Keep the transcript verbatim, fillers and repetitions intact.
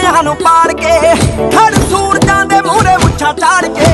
ਨੂੰ ਪਾੜ ਕੇ ਹਰ ਸੂਰਜਾਂ ਦੇ ਮੂਹਰੇ ਮੁੱਛਾਂ ਚਾੜ ਕੇ